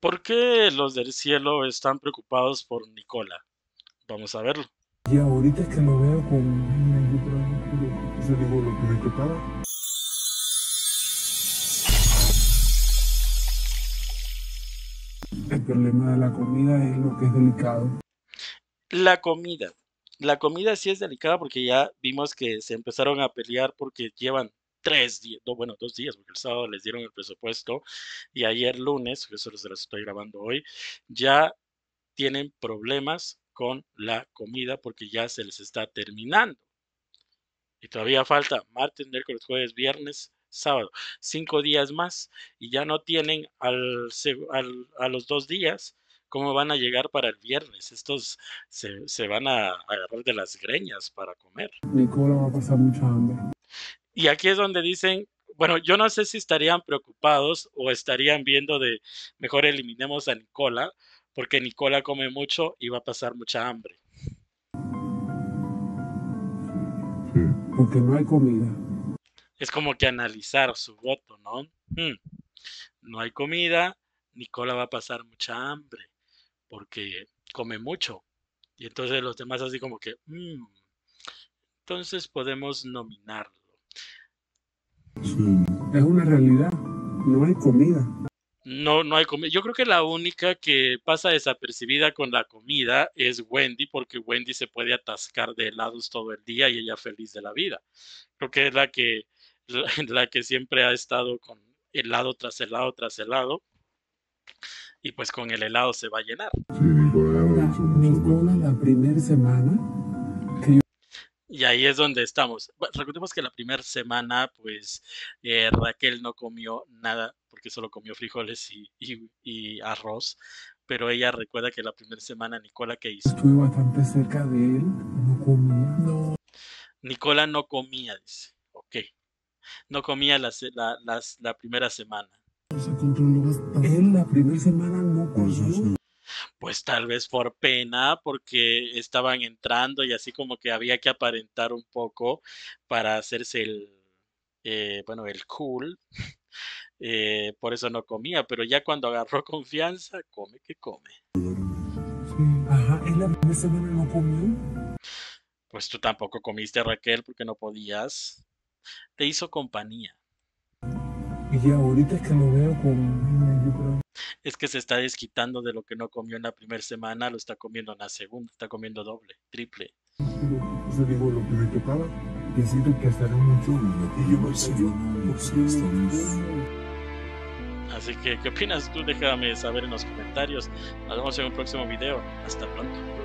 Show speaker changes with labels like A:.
A: ¿Por qué los del cielo están preocupados por Nicola? Vamos a verlo.
B: Y ahorita es que lo veo con... Yo creo que se digo lo que me tocaba. El problema de la comida es lo que es delicado.
A: La comida. La comida sí es delicada porque ya vimos que se empezaron a pelear porque llevan 3 días, bueno, 2 días, porque el sábado les dieron el presupuesto y ayer lunes, que eso se los estoy grabando hoy, ya tienen problemas con la comida porque ya se les está terminando. Y todavía falta martes, miércoles, jueves, viernes, sábado. 5 días más y ya no tienen a los 2 días. ¿Cómo van a llegar para el viernes? Estos se van a agarrar de las greñas para comer.
B: Nicola va a pasar mucha hambre.
A: Y aquí es donde dicen, bueno, yo no sé si estarían preocupados o estarían viendo de mejor eliminemos a Nicola, porque Nicola come mucho y va a pasar mucha hambre.
B: Sí. Porque no hay comida.
A: Es como que analizar su voto, ¿no? No hay comida, Nicola va a pasar mucha hambre porque come mucho. Y entonces los demás así como que, entonces podemos nominarlo.
B: Sí. Es una realidad. No hay comida.
A: No, no hay comida. Yo creo que la única que pasa desapercibida con la comida es Wendy, porque Wendy se puede atascar de helados todo el día y ella feliz de la vida. Creo que es la que siempre ha estado con helado tras helado tras helado y pues con el helado se va a llenar.
B: Sí, Nicola, la primera semana que yo...
A: Y ahí es donde estamos. Recordemos que la primera semana, pues Raquel no comió nada porque solo comió frijoles y arroz. Pero ella recuerda que la primera semana Nicola, ¿qué hizo?
B: Estuve bastante cerca de él, no comía. No.
A: Nicola no comía, dice. Ok. No comía la primera semana.
B: Se controló bastante. Él la primera semana no comió.
A: Pues tal vez por pena, porque estaban entrando y así como que había que aparentar un poco para hacerse bueno, el cool. Por eso no comía, pero ya cuando agarró confianza, come que come.
B: Sí, ajá, él la primera semana no comió.
A: Pues tú tampoco comiste, Raquel, porque no podías. Te hizo compañía.
B: Y ahorita es que lo veo con... Yo creo...
A: Es que se está desquitando de lo que no comió en la primera semana, lo está comiendo en la segunda, está comiendo doble, triple.
B: Se digo lo que me tocaba. Y siento que estaré mucho. Y yo me sigo.
A: Así que, ¿qué opinas tú? Déjame saber en los comentarios. Nos vemos en un próximo video. Hasta pronto.